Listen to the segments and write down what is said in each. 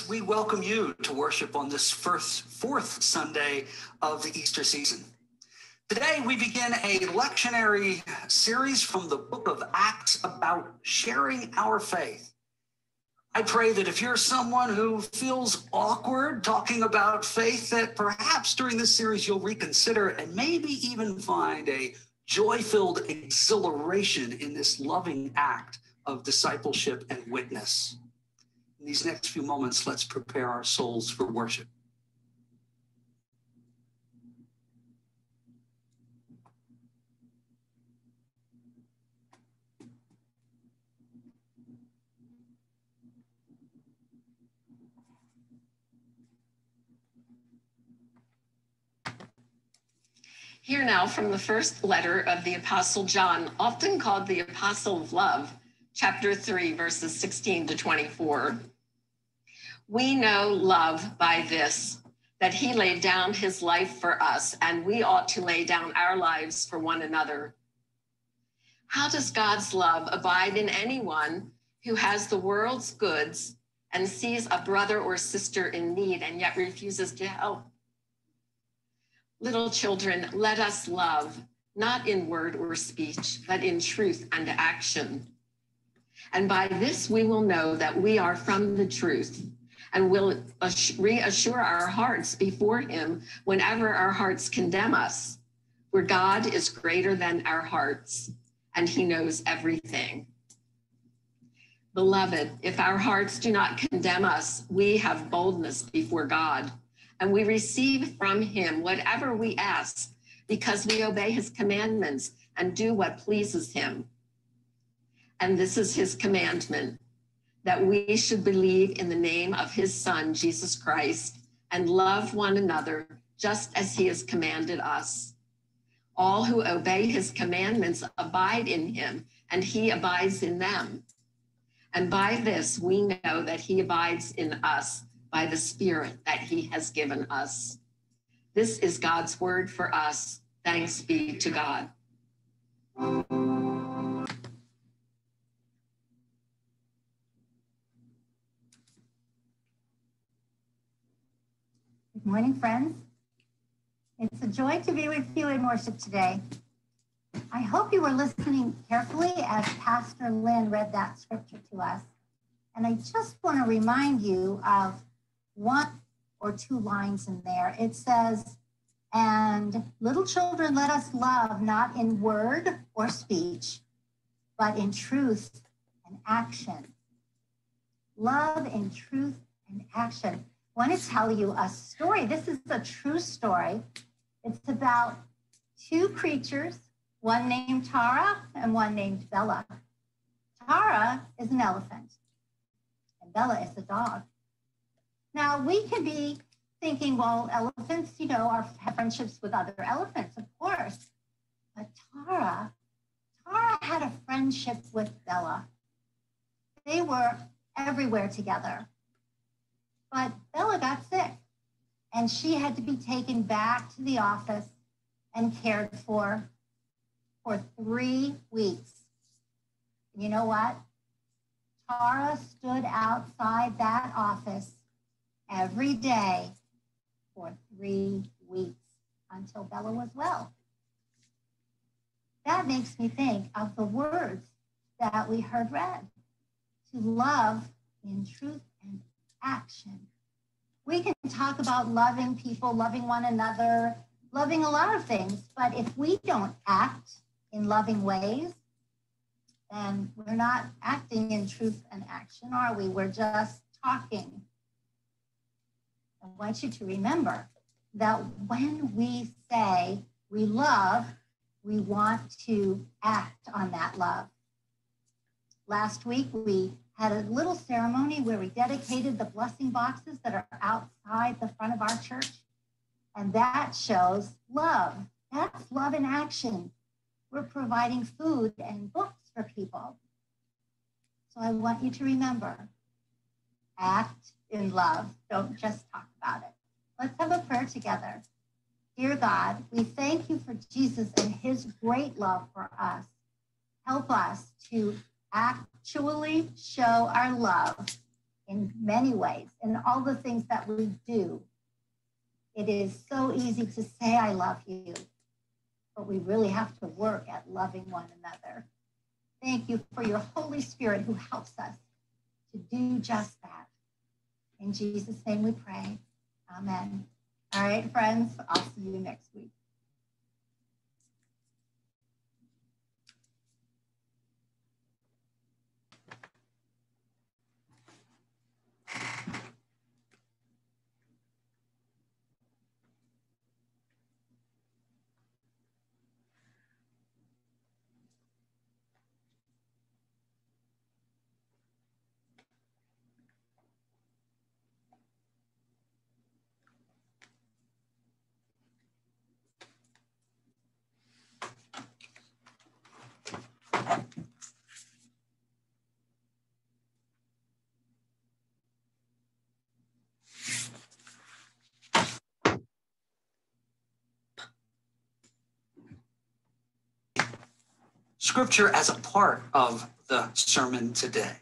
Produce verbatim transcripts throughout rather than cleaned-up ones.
friends, we welcome you to worship on this first, fourth Sunday of the Easter season. Today, we begin a lectionary series from the book of Acts about sharing our faith. I pray that if you're someone who feels awkward talking about faith, that perhaps during this series you'll reconsider and maybe even find a joy-filled exhilaration in this loving act of discipleship and witness. In these next few moments, let's prepare our souls for worship. Hear now from the first letter of the Apostle John, often called the Apostle of Love, chapter three, verses sixteen to twenty-four. We know love by this, that he laid down his life for us, and we ought to lay down our lives for one another. How does God's love abide in anyone who has the world's goods and sees a brother or sister in need and yet refuses to help? Little children, let us love, not in word or speech, but in truth and action. And by this we will know that we are from the truth, and will reassure our hearts before him whenever our hearts condemn us. For God is greater than our hearts, and he knows everything. Beloved, if our hearts do not condemn us, we have boldness before God, and we receive from him whatever we ask, because we obey his commandments and do what pleases him. And this is his commandment, that we should believe in the name of his Son, Jesus Christ, and love one another just as he has commanded us. All who obey his commandments abide in him, and he abides in them. And by this we know that he abides in us by the Spirit that he has given us. This is God's word for us. Thanks be to God. Good morning, friends. It's a joy to be with you in worship today. I hope you were listening carefully as Pastor Lynn read that scripture to us. And I just want to remind you of one or two lines in there. It says, and little children, let us love, not in word or speech, but in truth and action. Love in truth and action. I want to tell you a story. This is a true story. It's about two creatures, one named Tara and one named Bella. Tara is an elephant, and Bella is a dog. Now, we could be thinking, well, elephants, you know, are, have friendships with other elephants, of course. But Tara, Tara had a friendship with Bella. They were everywhere together. But Bella got sick, and she had to be taken back to the office and cared for for three weeks. You know what? Tara stood outside that office every day for three weeks until Bella was well. That makes me think of the words that we heard read, to love in truth and action. We can talk about loving people, loving one another, loving a lot of things, but if we don't act in loving ways, then we're not acting in truth and action, are we? We're just talking. I want you to remember that when we say we love, we want to act on that love. Last week, we had a little ceremony where we dedicated the blessing boxes that are outside the front of our church. And that shows love. That's love in action. We're providing food and books for people. So I want you to remember, act in love. Don't just talk about it. Let's have a prayer together. Dear God, we thank you for Jesus and his great love for us. Help us to actually show our love in many ways, in all the things that we do. It is so easy to say, I love you, but we really have to work at loving one another. Thank you for your Holy Spirit who helps us to do just that. In Jesus' name we pray. Amen. All right, friends, I'll see you next week. Scripture as a part of the sermon today.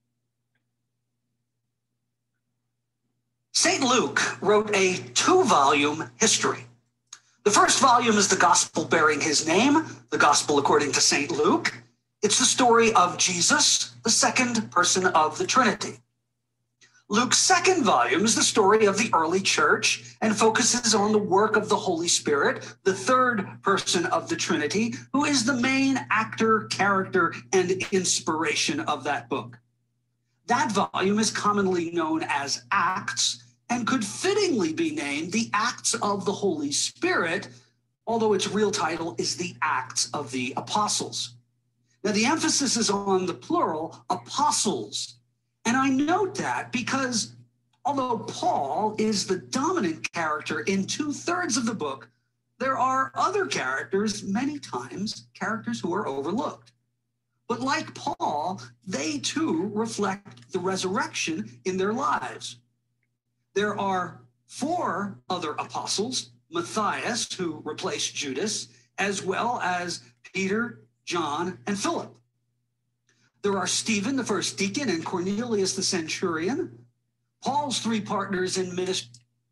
Saint Luke wrote a two-volume history. The first volume is the gospel bearing his name, the gospel according to Saint Luke. It's the story of Jesus, the second person of the Trinity. Luke's second volume is the story of the early church and focuses on the work of the Holy Spirit, the third person of the Trinity, who is the main actor, character, and inspiration of that book. That volume is commonly known as Acts and could fittingly be named the Acts of the Holy Spirit, although its real title is the Acts of the Apostles. Now, the emphasis is on the plural, apostles. And I note that because although Paul is the dominant character in two-thirds of the book, there are other characters, many times characters who are overlooked. But like Paul, they too reflect the resurrection in their lives. There are four other apostles, Matthias, who replaced Judas, as well as Peter, John, and Philip. There are Stephen, the first deacon, and Cornelius, the centurion. Paul's three partners in ministry.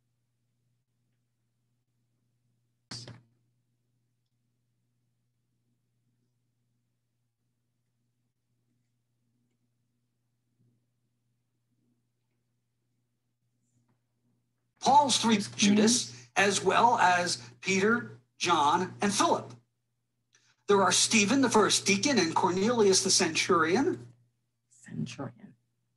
Paul's three, Judas, as well as Peter, John, and Philip. There are Stephen, the first deacon, and Cornelius, the centurion. Centurion.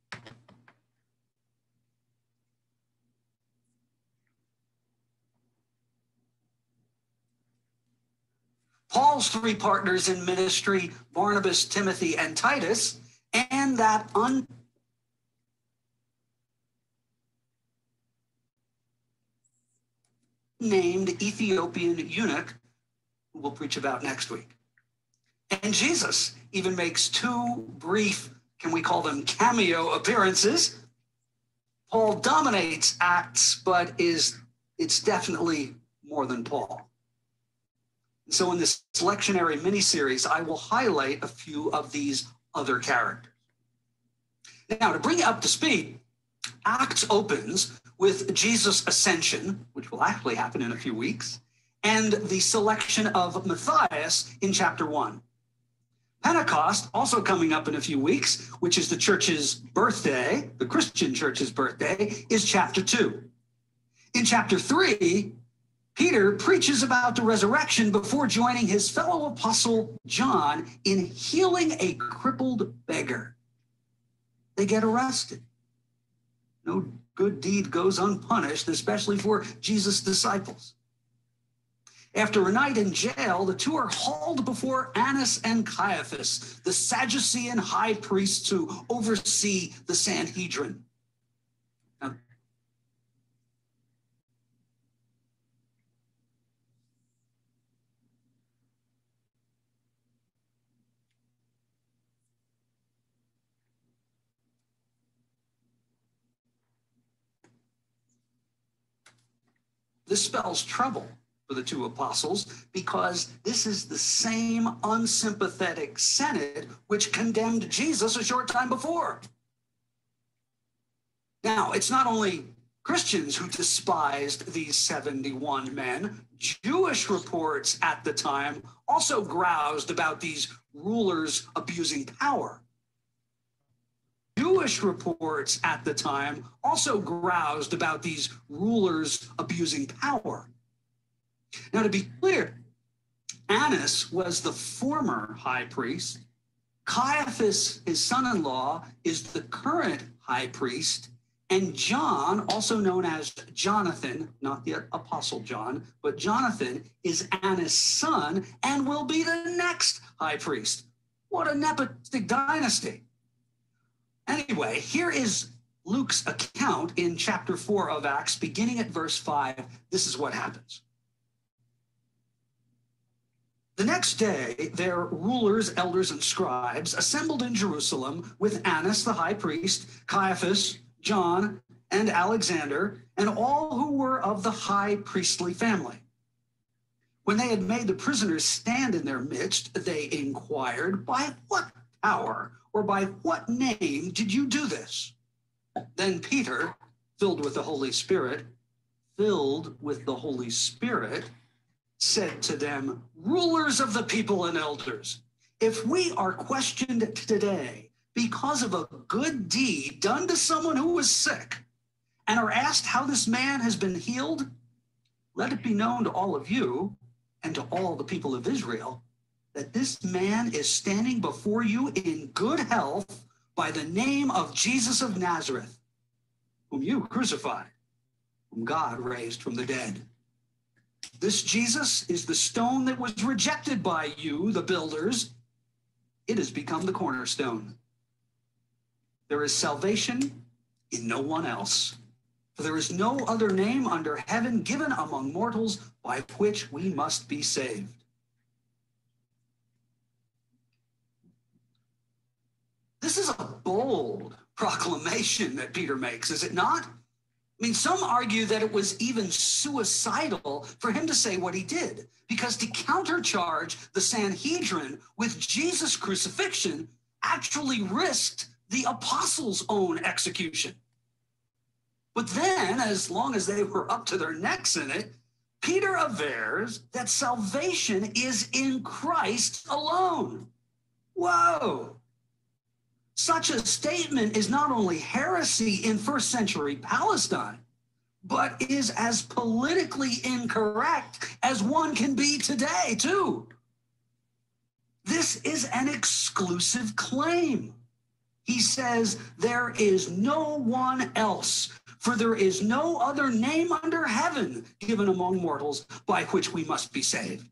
Paul's three partners in ministry, Barnabas, Timothy, and Titus, and that unnamed Ethiopian eunuch who we'll preach about next week. And Jesus even makes two brief, can we call them cameo appearances? Paul dominates Acts, but is it's definitely more than Paul. And so in this lectionary mini-series, I will highlight a few of these other characters. Now, to bring you up to speed, Acts opens with Jesus' ascension, which will actually happen in a few weeks, and the selection of Matthias in chapter one. Pentecost, also coming up in a few weeks, which is the church's birthday, the Christian church's birthday, is chapter two. In chapter three, Peter preaches about the resurrection before joining his fellow apostle John in healing a crippled beggar. They get arrested. No good deed goes unpunished, especially for Jesus' disciples. After a night in jail, the two are hauled before Annas and Caiaphas, the Sadducean high priests who oversee the Sanhedrin. Now, this spells trouble for the two apostles, because this is the same unsympathetic Senate which condemned Jesus a short time before. Now, it's not only Christians who despised these seventy-one men. Jewish reports at the time also groused about these rulers abusing power. Jewish reports at the time also groused about these rulers abusing power. Now, to be clear, Annas was the former high priest. Caiaphas, his son-in-law, is the current high priest. And John, also known as Jonathan, not the Apostle John, but Jonathan is Annas' son and will be the next high priest. What a nepotistic dynasty. Anyway, here is Luke's account in chapter four of Acts, beginning at verse five. This is what happens. The next day, their rulers, elders, and scribes assembled in Jerusalem with Annas the high priest, Caiaphas, John, and Alexander, and all who were of the high priestly family. When they had made the prisoners stand in their midst, they inquired, "By what power or by what name did you do this?" Then Peter, filled with the Holy Spirit, filled with the Holy Spirit, said to them, "Rulers of the people and elders, if we are questioned today because of a good deed done to someone who was sick, and are asked how this man has been healed, let it be known to all of you and to all the people of Israel that this man is standing before you in good health by the name of Jesus of Nazareth, whom you crucified, whom God raised from the dead. This Jesus is the stone that was rejected by you, the builders. It has become the cornerstone. There is salvation in no one else, for there is no other name under heaven given among mortals by which we must be saved." This is a bold proclamation that Peter makes, is it not? I mean, some argue that it was even suicidal for him to say what he did, because to countercharge the Sanhedrin with Jesus' crucifixion actually risked the apostles' own execution. But then, as long as they were up to their necks in it, Peter avers that salvation is in Christ alone. Whoa! Such a statement is not only heresy in first century Palestine, but is as politically incorrect as one can be today, too. This is an exclusive claim. He says, there is no one else, for there is no other name under heaven given among mortals by which we must be saved.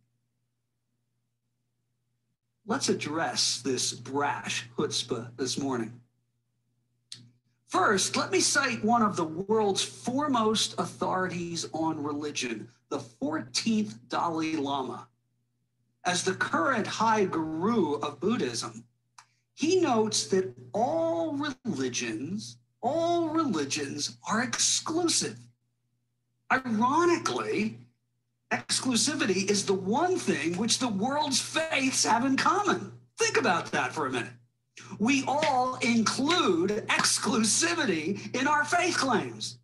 Let's address this brash chutzpah this morning. First, let me cite one of the world's foremost authorities on religion, the fourteenth Dalai Lama. As the current high guru of Buddhism, he notes that all religions, all religions are exclusive. Ironically, exclusivity is the one thing which the world's faiths have in common. Think about that for a minute. We all include exclusivity in our faith claims.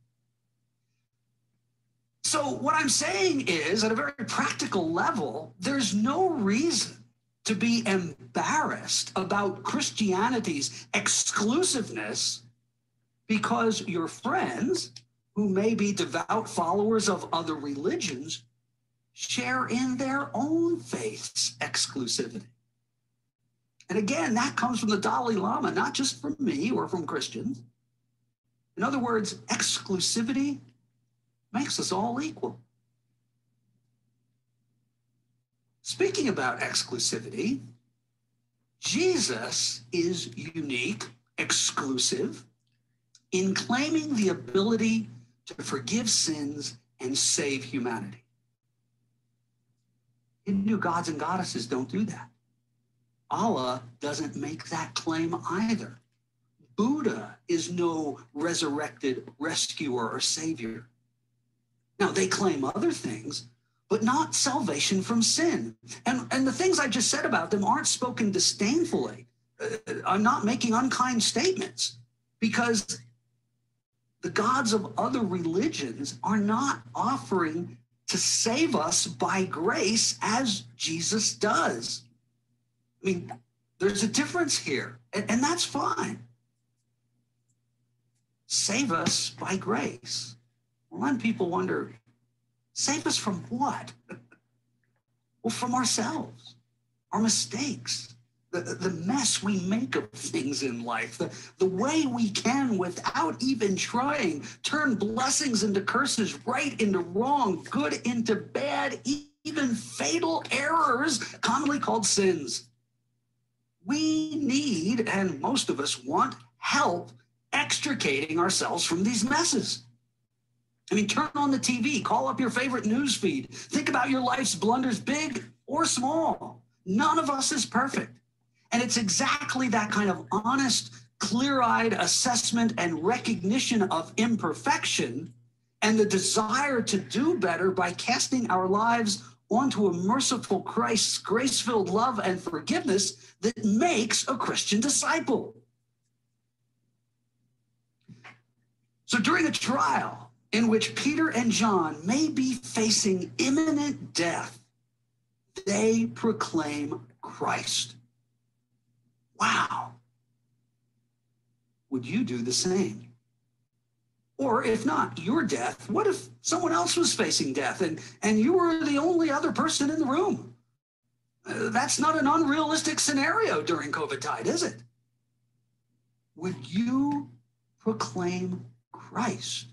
So what I'm saying is, at a very practical level, there's no reason to be embarrassed about Christianity's exclusiveness because your friends, who may be devout followers of other religions, share in their own faith's exclusivity. And again, that comes from the Dalai Lama, not just from me or from Christians. In other words, exclusivity makes us all equal. Speaking about exclusivity, Jesus is unique, exclusive, in claiming the ability to forgive sins and save humanity. Hindu gods and goddesses don't do that. Allah doesn't make that claim either. Buddha is no resurrected rescuer or savior. Now, they claim other things, but not salvation from sin. And, and the things I just said about them aren't spoken disdainfully. Uh, I'm not making unkind statements, because The gods of other religions are not offering to save us by grace as Jesus does. I mean, there's a difference here, and, and that's fine. Save us by grace. Well, then people wonder, save us from what? Well, from ourselves, our mistakes, the, the mess we make of things in life, the, the way we can, without even trying, turn blessings into curses, right into wrong, good into bad, even fatal errors, commonly called sins. We need, and most of us want, help extricating ourselves from these messes. I mean, turn on the T V, call up your favorite news feed, think about your life's blunders, big or small. None of us is perfect. And it's exactly that kind of honest, clear-eyed assessment and recognition of imperfection and the desire to do better by casting our lives onto a merciful Christ's grace-filled love and forgiveness that makes a Christian disciple. So during a trial in which Peter and John may be facing imminent death, they proclaim Christ. Wow. Would you do the same? Or if not your death, what if someone else was facing death and, and you were the only other person in the room? Uh, that's not an unrealistic scenario during COVID tide, is it? Would you proclaim Christ?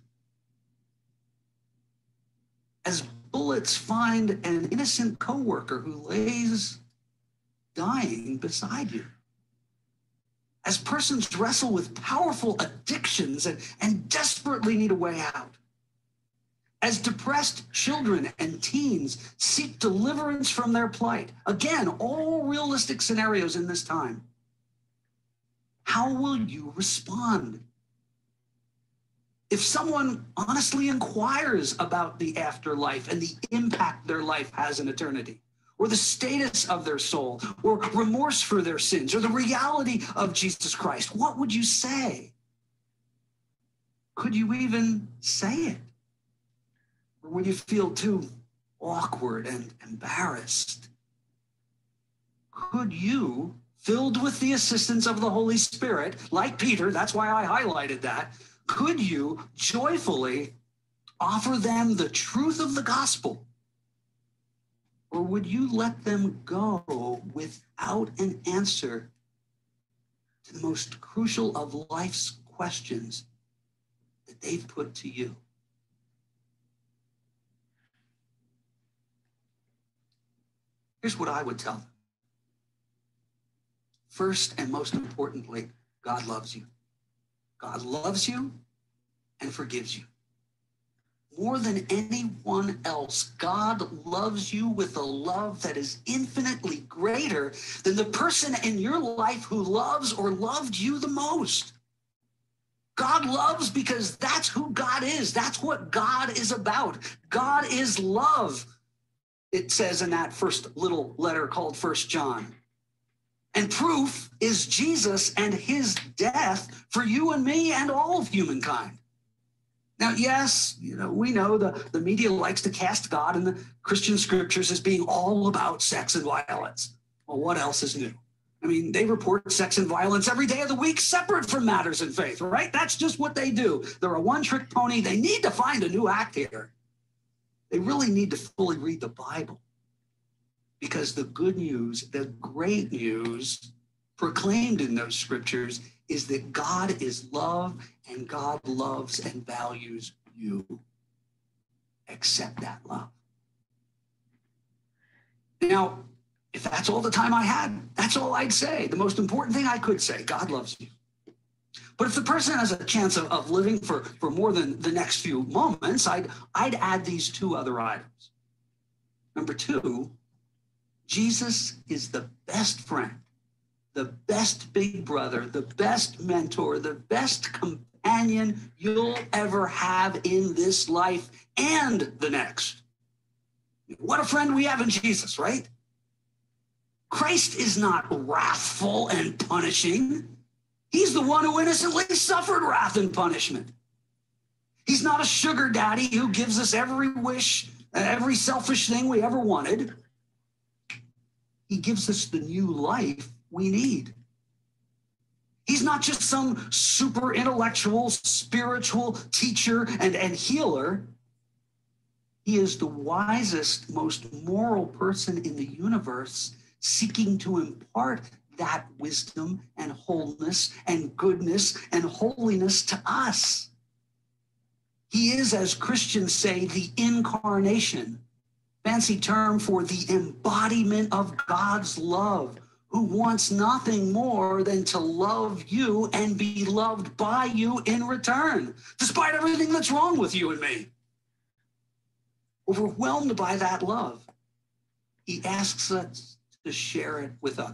As bullets find an innocent coworker who lays dying beside you. As persons wrestle with powerful addictions and, and desperately need a way out. As depressed children and teens seek deliverance from their plight. Again, all realistic scenarios in this time. How will you respond? If someone honestly inquires about the afterlife and the impact their life has in eternity, or the status of their soul, or remorse for their sins, or the reality of Jesus Christ, what would you say? Could you even say it? Or would you feel too awkward and embarrassed? Could you, filled with the assistance of the Holy Spirit, like Peter, that's why I highlighted that, could you joyfully offer them the truth of the gospel? Or would you let them go without an answer to the most crucial of life's questions that they've put to you? Here's what I would tell them. First and most importantly, God loves you. God loves you and forgives you. More than anyone else, God loves you with a love that is infinitely greater than the person in your life who loves or loved you the most. God loves because that's who God is. That's what God is about. God is love, it says in that first little letter called First John. And proof is Jesus and his death for you and me and all of humankind. Now, yes, you know, we know the, the media likes to cast God in the Christian scriptures as being all about sex and violence. Well, what else is new? I mean, they report sex and violence every day of the week, separate from matters in faith, right? That's just what they do. They're a one-trick pony. They need to find a new act here. They really need to fully read the Bible. Because the good news, the great news proclaimed in those scriptures is that God is love and God loves and values you. Accept that love. Now, if that's all the time I had, that's all I'd say. The most important thing I could say, God loves you. But if the person has a chance of, of living for, for more than the next few moments, I'd, I'd add these two other items. Number two, Jesus is the best friend, the best big brother, the best mentor, the best companion you'll ever have in this life and the next. What a friend we have in Jesus, right? Christ is not wrathful and punishing. He's the one who innocently suffered wrath and punishment. He's not a sugar daddy who gives us every wish, every selfish thing we ever wanted. He gives us the new life we need. He's not just some super intellectual, spiritual teacher and, and healer. He is the wisest, most moral person in the universe, seeking to impart that wisdom and wholeness and goodness and holiness to us. He is, as Christians say, the incarnation, fancy term for the embodiment of God's love, who wants nothing more than to love you and be loved by you in return, despite everything that's wrong with you and me. Overwhelmed by that love, he asks us to share it with others.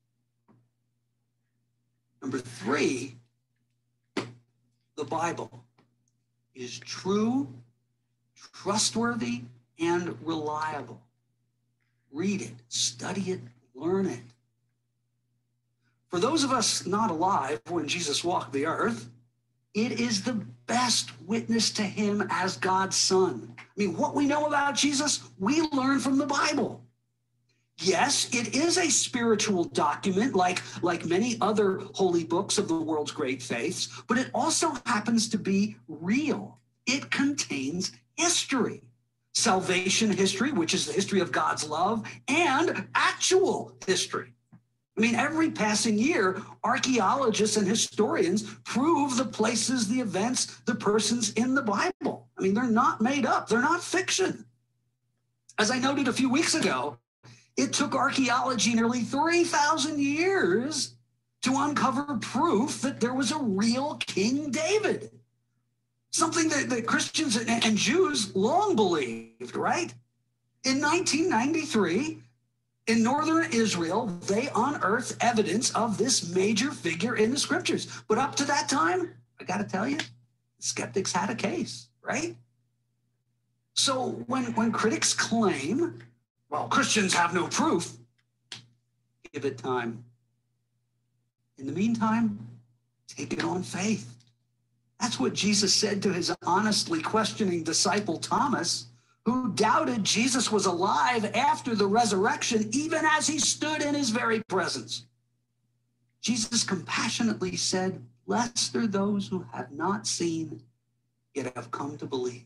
Number three, the Bible is true, trustworthy, and reliable. Read it, study it, learn it. For those of us not alive when Jesus walked the earth, it is the best witness to him as God's son. I mean, what we know about Jesus, we learn from the Bible. Yes, it is a spiritual document like, like many other holy books of the world's great faiths, but it also happens to be real. It contains history, salvation history, which is the history of God's love, and actual history. I mean, every passing year, archaeologists and historians prove the places, the events, the persons in the Bible. I mean, they're not made up. They're not fiction. As I noted a few weeks ago, it took archaeology nearly three thousand years to uncover proof that there was a real King David, something that, that Christians and, and Jews long believed, right? In nineteen ninety-three, in northern Israel, they unearthed evidence of this major figure in the scriptures. But up to that time, I got to tell you, skeptics had a case, right? So when, when critics claim, well, Christians have no proof, give it time. In the meantime, take it on faith. That's what Jesus said to his honestly questioning disciple Thomas, who doubted Jesus was alive after the resurrection, even as he stood in his very presence. Jesus compassionately said, "Blessed are those who have not seen, yet have come to believe."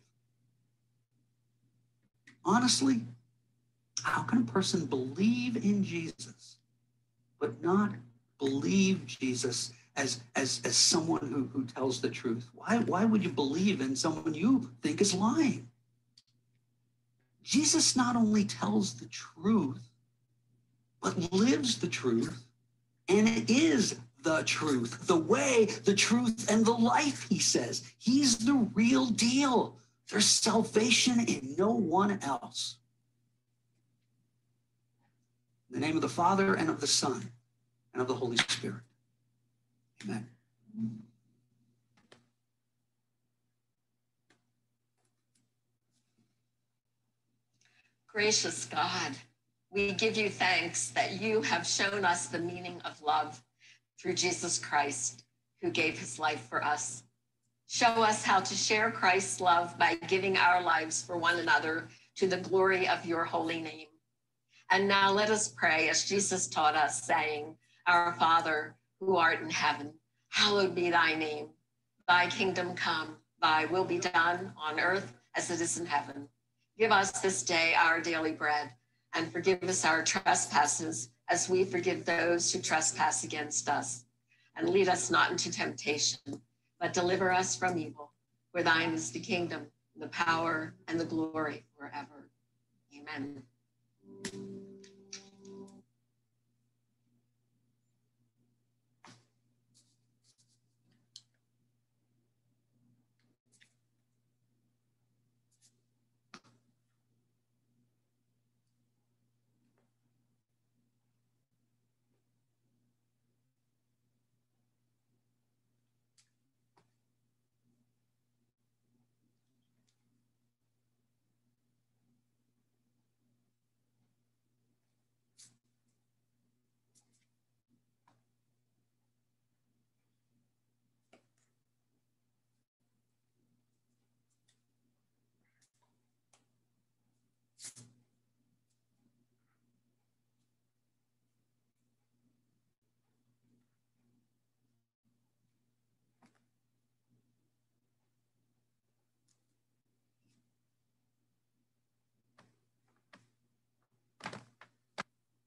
Honestly, how can a person believe in Jesus, but not believe Jesus as, as, as someone who, who tells the truth? Why, why would you believe in someone you think is lying? Jesus not only tells the truth, but lives the truth, and it is the truth, the way, the truth, and the life, he says. He's the real deal. There's salvation in no one else. In the name of the Father, and of the Son, and of the Holy Spirit. Amen. Gracious God, we give you thanks that you have shown us the meaning of love through Jesus Christ, who gave his life for us. Show us how to share Christ's love by giving our lives for one another to the glory of your holy name. And now let us pray as Jesus taught us, saying, "Our Father, who art in heaven, hallowed be thy name. Thy kingdom come, thy will be done on earth as it is in heaven. Give us this day our daily bread, and forgive us our trespasses as we forgive those who trespass against us. And lead us not into temptation, but deliver us from evil. For thine is the kingdom, the power, and the glory forever. Amen."